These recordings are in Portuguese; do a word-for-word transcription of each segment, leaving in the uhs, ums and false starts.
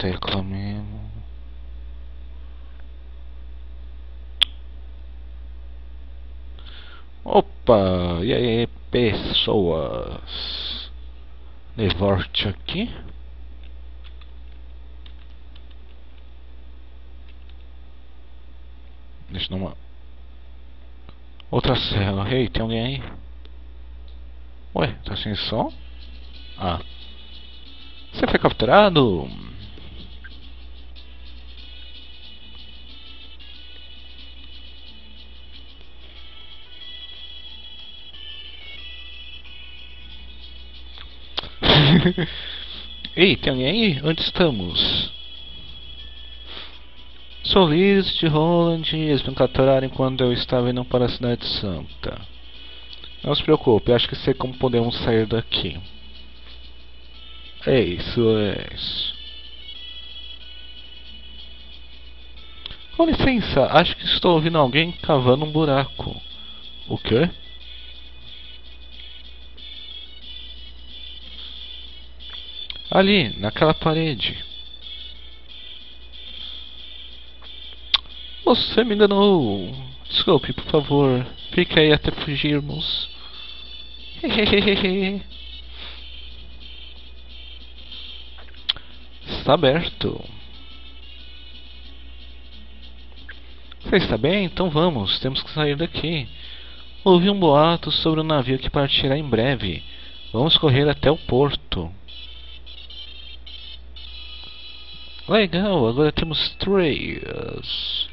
tecla mesmo. Opa, e aí pessoas, Levort aqui. Deixa eu dar uma outra cela. Ei, tem alguém aí? Ué, tá sem som? Ah, você foi capturado? Ei, tem alguém aí? Onde estamos? Sou Liz de Holland e eles me capturaram enquanto eu estava indo para a cidade santa. Não se preocupe, acho que sei como podemos sair daqui. É isso, é isso. Com licença, acho que estou ouvindo alguém cavando um buraco. O quê? Ali, naquela parede. Você me enganou. Desculpe, por favor. Fique aí até fugirmos. Está aberto. Você está bem? Então vamos. Temos que sair daqui. Ouvi um boato sobre um navio que partirá em breve. Vamos correr até o porto. Legal, agora temos três.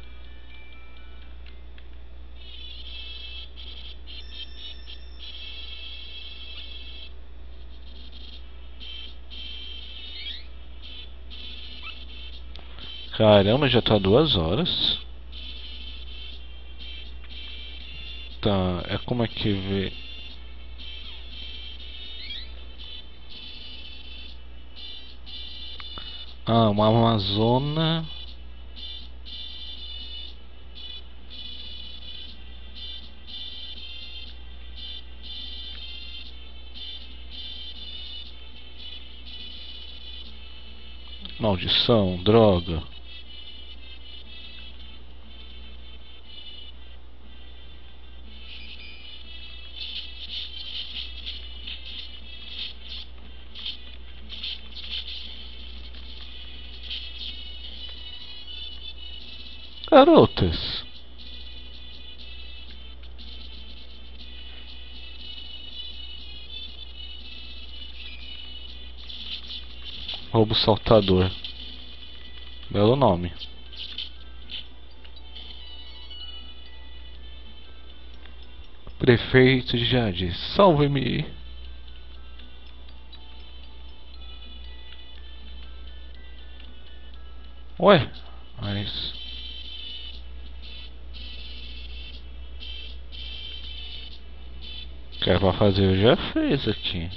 Caramba, já tá duas horas. Tá, é como é que vê. Ah, uma Amazona. Maldição, droga. Garotas. Roubo saltador. Belo nome. Prefeito de Jade, salve-me. Ué, mas... O que é pra fazer já fez aqui.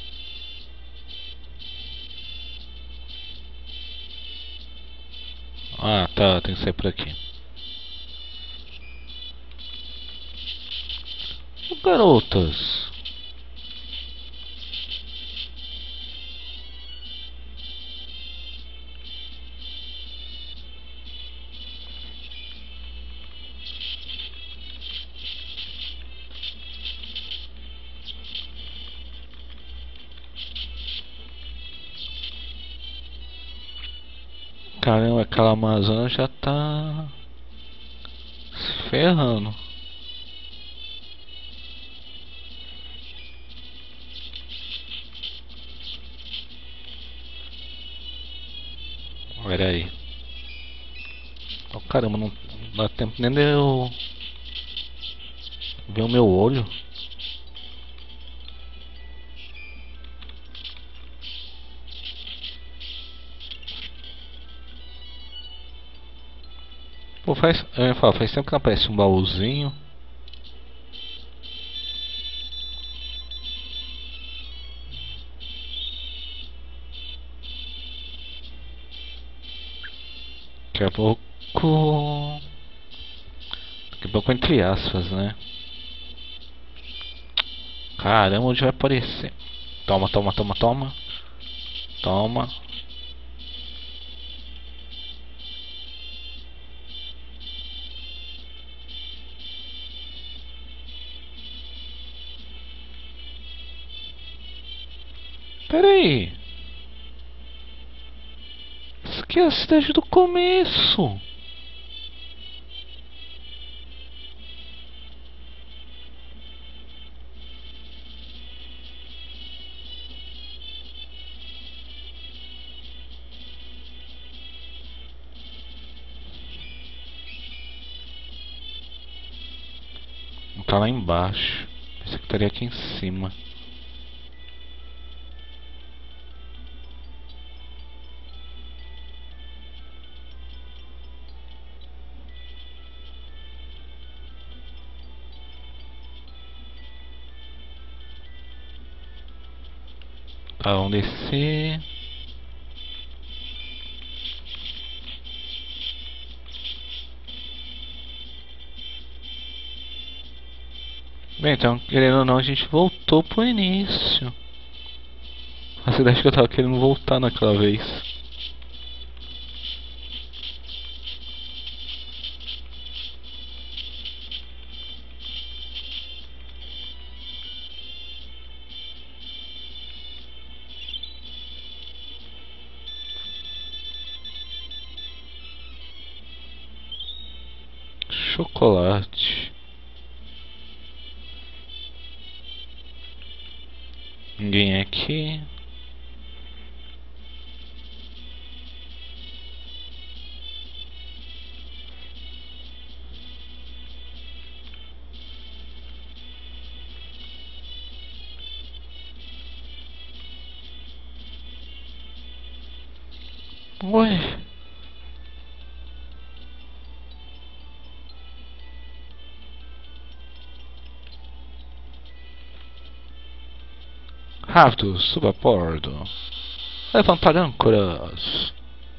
Ah, tá, tem que sair por aqui. Garotas. Caramba, aquela Amazônia já tá se ferrando. Olha aí. Oh, caramba, não dá tempo nem de eu ver o meu olho. Pô, faz, eu ia falar, faz tempo que não aparece um baúzinho. Daqui a pouco... Daqui a pouco entre aspas, né? Caramba, onde vai aparecer? Toma, toma, toma, toma. Toma. Pera aí. Isso aqui é a cidade do começo. Não tá lá embaixo. Pensei que estaria aqui em cima. Tá, vamos descer. Bem, então, querendo ou não, a gente voltou pro início. A cidade que eu tava querendo voltar naquela vez. Chocolate. Ninguém aqui. Ué. Rápido, suba a bordo. Levantar âncoras.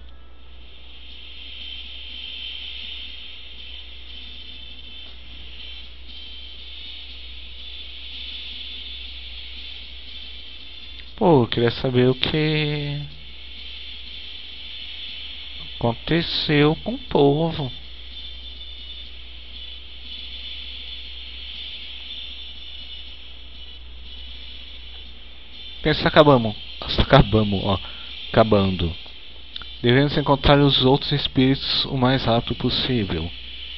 Pô, eu queria saber o que aconteceu com o povo. Pensa, acabamos. Nossa, acabamos, ó. Acabando. Devemos encontrar os outros espíritos o mais rápido possível.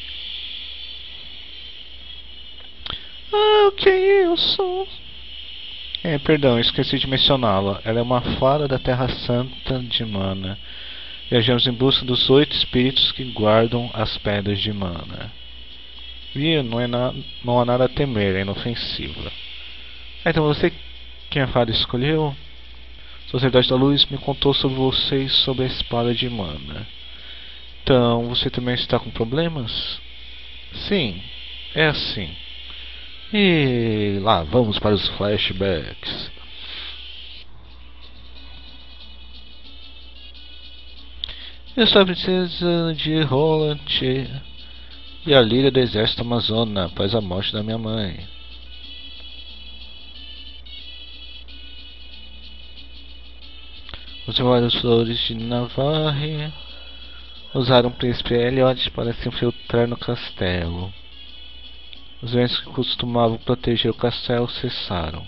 Ah, o que é isso? É, perdão, esqueci de mencioná-la. Ela é uma fada da Terra Santa de Mana. Viajamos em busca dos oito espíritos que guardam as pedras de Mana. Viu? Não, é na... não há nada a temer, é inofensiva. Ah, então você, quem a fada escolheu? O sacerdote da luz me contou sobre você e sobre a espada de Mana. Então, você também está com problemas? Sim, é assim. E lá vamos para os flashbacks. Eu sou a princesa de Roland e a líder do exército amazona após a morte da minha mãe. Os vários flores de Navarre usaram o príncipe Elliot para se infiltrar no castelo. Os ventos que costumavam proteger o castelo cessaram.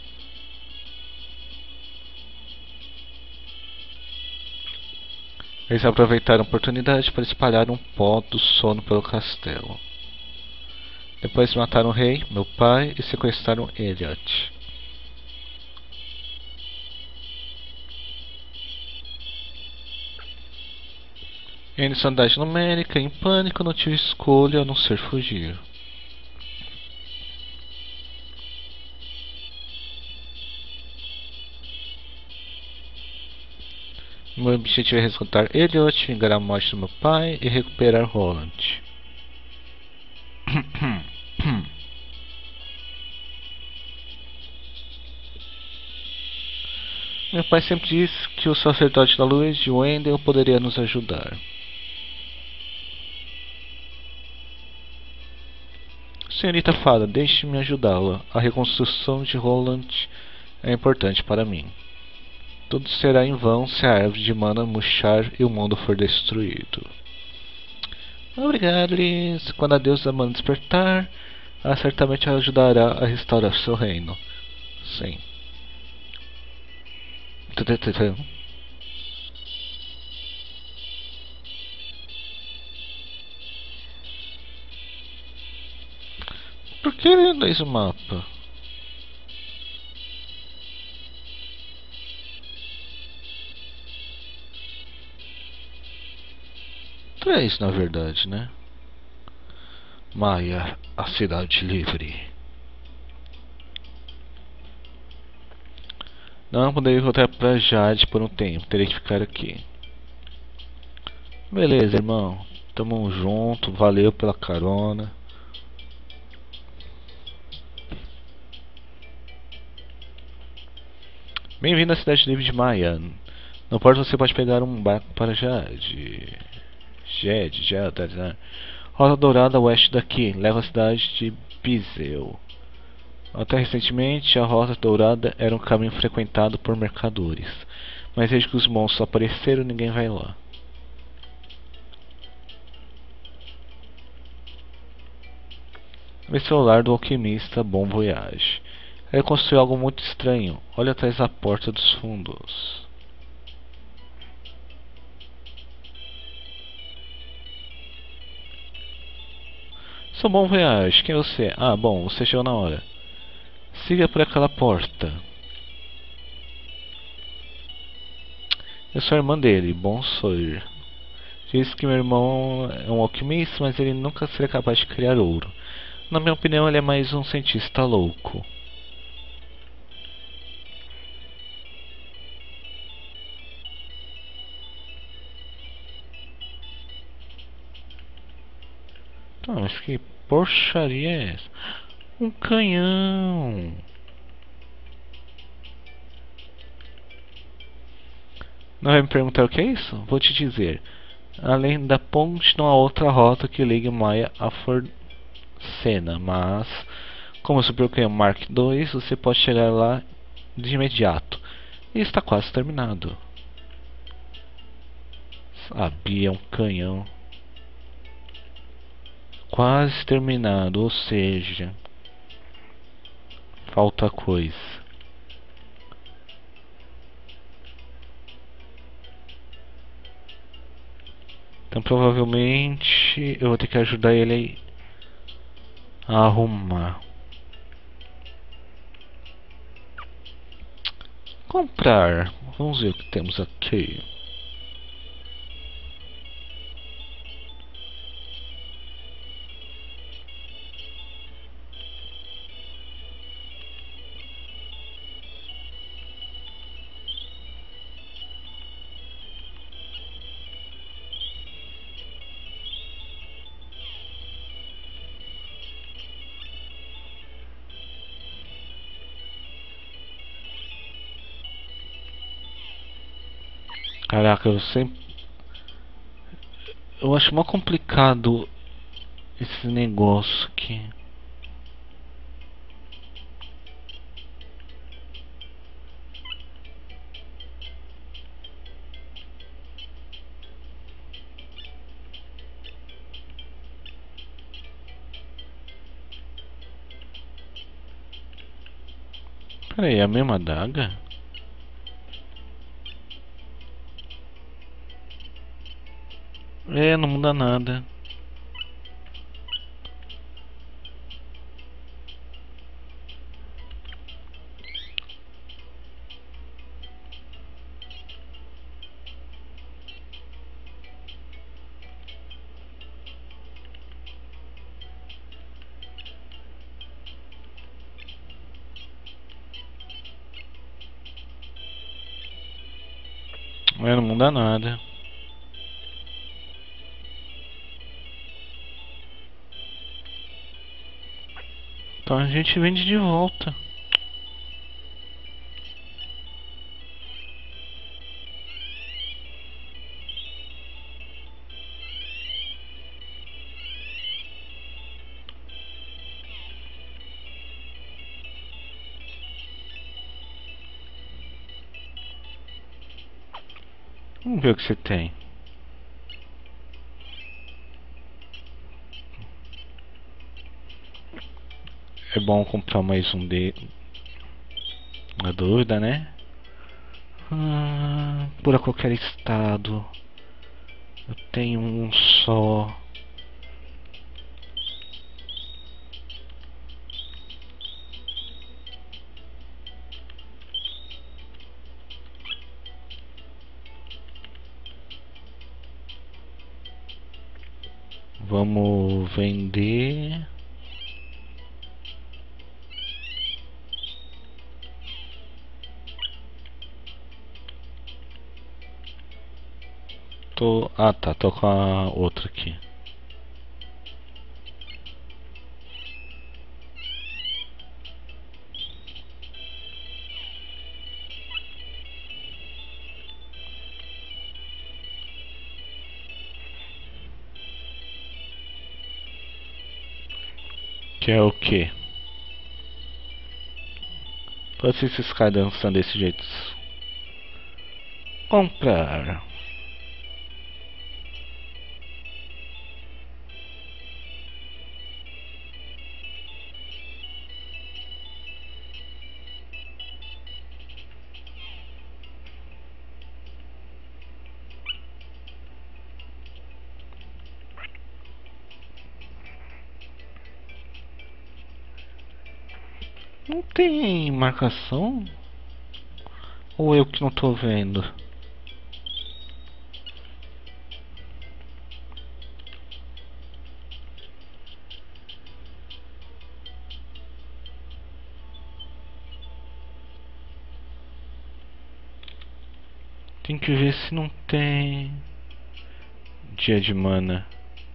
Eles aproveitaram a oportunidade para espalhar um pó do sono pelo castelo. Depois mataram o rei, meu pai, e sequestraram Elliot. Em insanidade numérica, em pânico, não tive escolha a não ser fugir. Meu objetivo é resgatar Elliot, vingar a morte do meu pai e recuperar Roland. Meu pai sempre disse que o sacerdote da luz de Wendel poderia nos ajudar. Senhorita Fada, deixe-me ajudá-la. A reconstrução de Roland é importante para mim. Tudo será em vão se a árvore de Mana murchar e o mundo for destruído. Obrigado, Liz. Quando a deusa da Mana despertar, ela certamente ajudará a restaurar seu reino. Sim. Por que ele não esse mapa? Três, na verdade, né? Maia, a cidade livre. Não poderia voltar pra Jade por um tempo, teria que ficar aqui. Beleza, irmão. Tamo junto, valeu pela carona. Bem-vindo à cidade livre de Maia. No porto você pode pegar um barco para Jade. Jade, Jade, né? Rota Dourada a oeste daqui, leva à cidade de Bizeu. Até recentemente, a Rota Dourada era um caminho frequentado por mercadores. Mas desde que os monstros apareceram, ninguém vai lá. Esse é o lar do alquimista Bom Voyage. Ele construiu algo muito estranho. Olha atrás da porta dos fundos. Sou Bom Voyage. Quem é você? Ah, bom, você chegou na hora. Siga por aquela porta. Eu sou a irmã dele, Bom Sawyer. Diz que meu irmão é um alquimista, mas ele nunca seria capaz de criar ouro. Na minha opinião, ele é mais um cientista louco. Tá, mas que porcaria é essa? Um canhão! Não vai me perguntar o que é isso? Vou te dizer. Além da ponte, não há outra rota que ligue Maia a Forcena, mas como o Super Canhão Mark dois, você pode chegar lá de imediato. E está quase terminado. Sabia, um canhão. Quase terminado, ou seja, falta coisa. Então provavelmente eu vou ter que ajudar ele a arrumar. Comprar. Vamos ver o que temos aqui. Caraca, eu sempre. Eu acho mó complicado esse negócio aqui. Pera aí, é a mesma adaga? É, não muda nada. É, não muda nada. Então a gente vende de volta. Vamos ver o que você tem. É bom comprar mais um de. Na dúvida, né? Ah, por qualquer estado. Eu tenho um só. Vamos vender. Tô... Ah tá, tô com a outra aqui. Que é o que? Pode ser esses caras dançando desse jeito. Comprar. Não tem marcação? Ou eu que não tô vendo? Tem que ver se não tem dia de mana.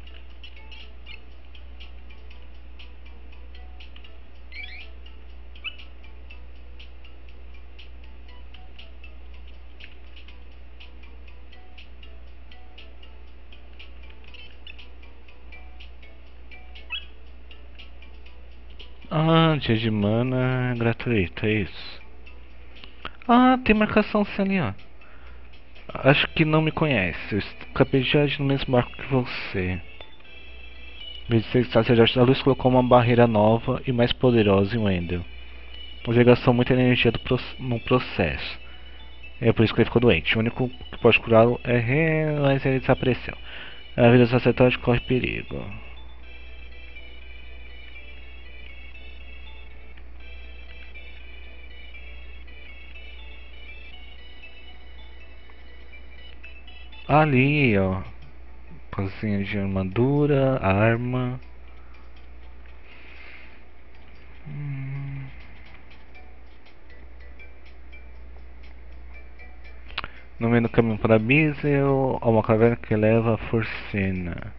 Ah, dia de mana é gratuito, é isso. Ah, tem marcação sim ali, ó. Acho que não me conhece. Eu acabei de agir no mesmo barco que você. Em vez de ser sacerdote da luz, colocou uma barreira nova e mais poderosa em Wendel. Você gastou muita energia do pro no processo. É por isso que ele ficou doente. O único que pode curá-lo é re... mas ele desapareceu. A vida do sacerdote corre perigo. Ali, ó. Cozinha de armadura, arma. Hum. No meio do caminho para Bisel, há uma caverna que leva a Forcena.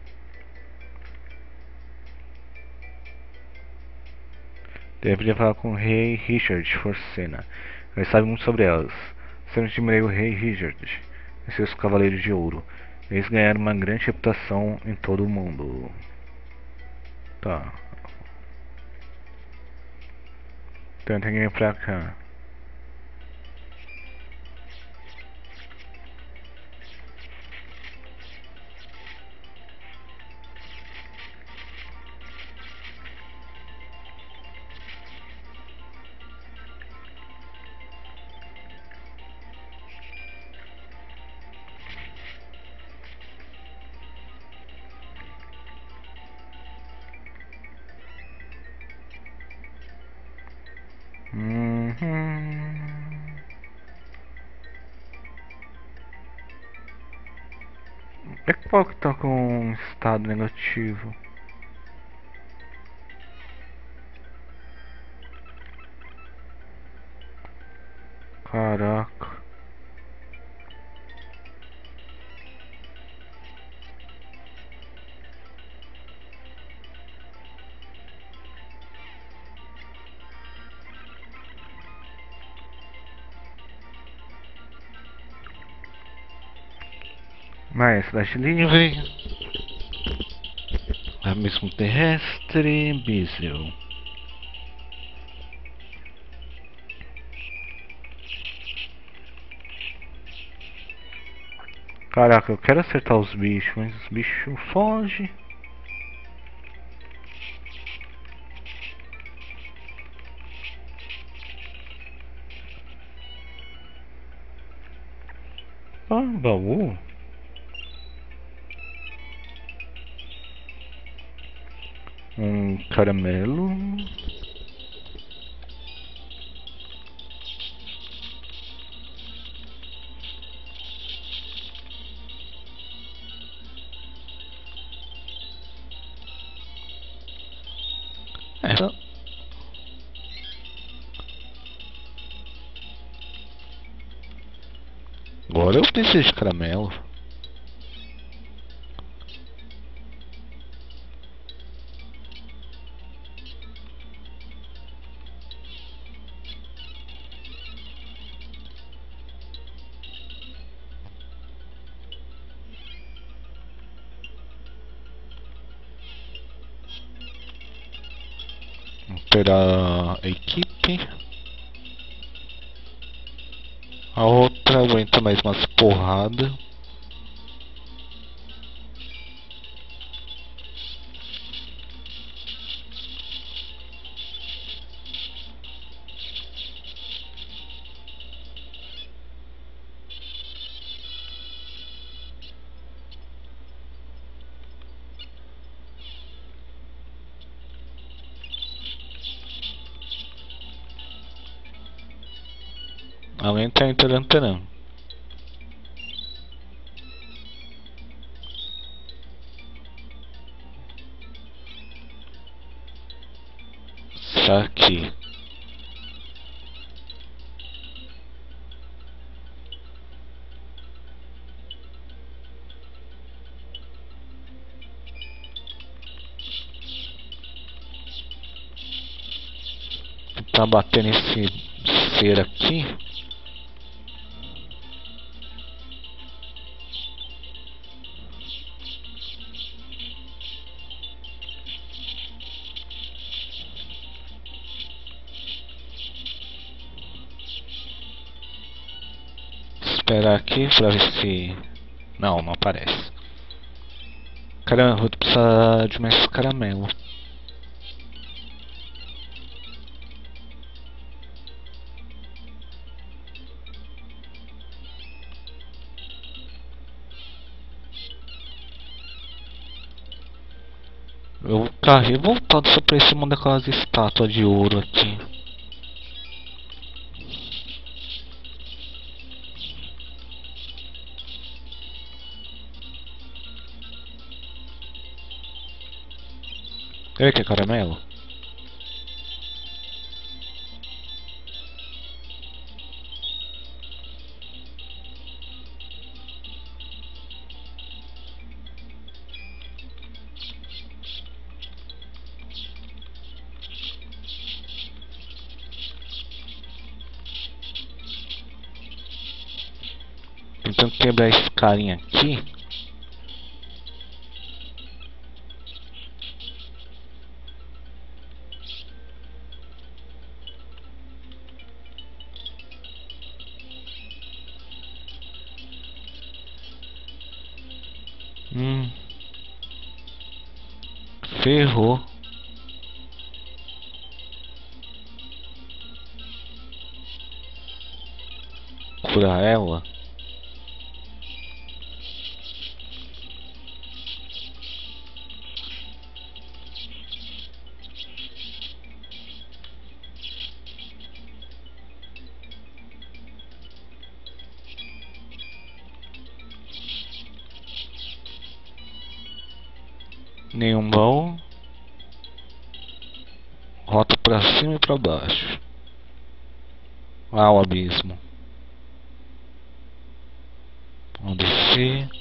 Deveria falar com o rei Richard Forcena. Ele sabe muito sobre elas. Sempre admirei o rei Richard e seus cavaleiros de ouro. Eles ganharam uma grande reputação em todo o mundo. Tá. Então tem que ir pra cá. Uhum. É qual que tá com estado negativo? Caraca. Mas cidade livre. Abismo terrestre. Bisel. Caraca, eu quero acertar os bichos, mas os bichos fogem. Ah, baú. Um caramelo. É. Agora eu preciso de caramelo. Esperar a equipe. A outra aguenta mais umas porradas. Alguém tá entrando, entrando. Aqui. Tá batendo esse ser aqui. Esperar aqui pra ver se... Não, não aparece. Caramba, vou precisar de mais caramelo. Eu carrei voltado só pra esse mundo daquelas estátuas de ouro aqui. Quer ver que é caramelo? Tentando quebrar esse carinha aqui. Hum. Ferrou. Curar ela. Nenhum baú. Rota pra cima e pra baixo. Ah, o abismo. Vamos descer.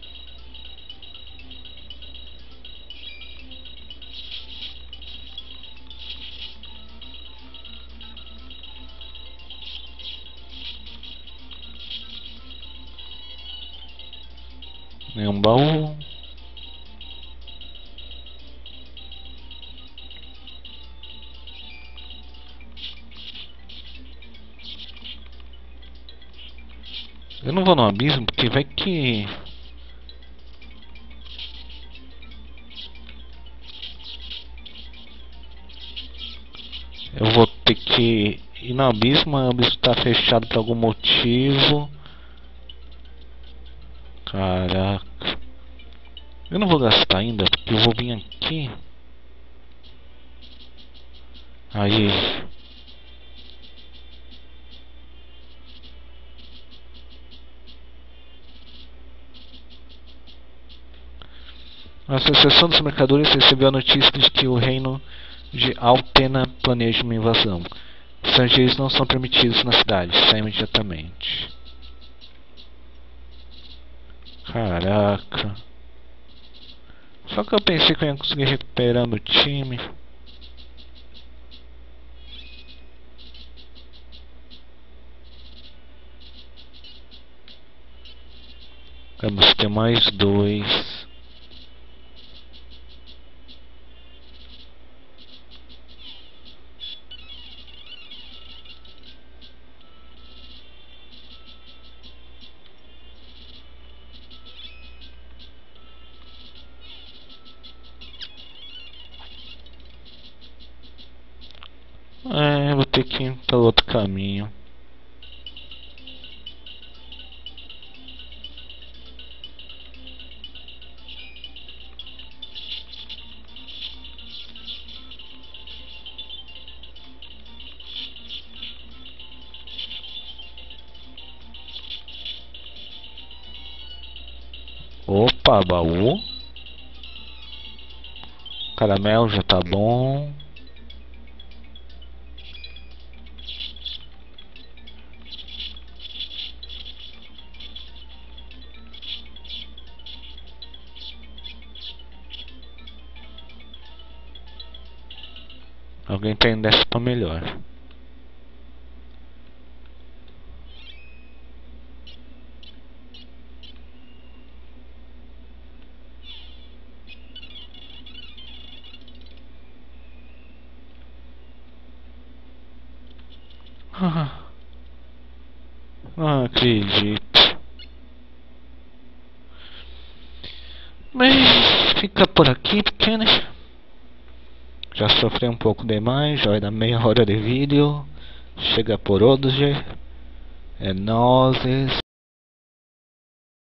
Nenhum baú. Eu não vou no abismo porque vai que... Eu vou ter que ir no abismo, o abismo tá fechado por algum motivo. Caraca. Eu não vou gastar ainda, porque eu vou vir aqui. Aí. A Associação dos Mercadores recebeu a notícia de que o reino de Altena planeja uma invasão. Estrangeiros não são permitidos na cidade. Saia imediatamente. Caraca. Só que eu pensei que eu ia conseguir recuperar meu time. Vamos ter mais dois. É, vou ter que ir pelo outro caminho. Opa, baú. Caramelo já tá bom. Alguém tem dessa pra melhor. Ah, não acredito. Mas fica por aqui, porque né? Já sofri um pouco demais, já vai dar meia hora de vídeo. Chega por hoje. É nóis.